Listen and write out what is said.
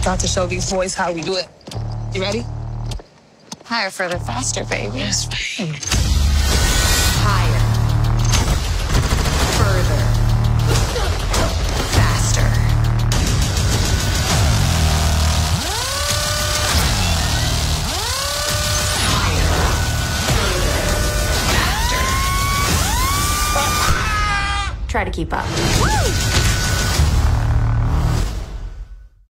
About to show these boys how we do it. You ready? Higher, further, faster, baby. Yes, babe. Higher. Further. Faster. Higher. Further. Faster. Try to keep up. Woo!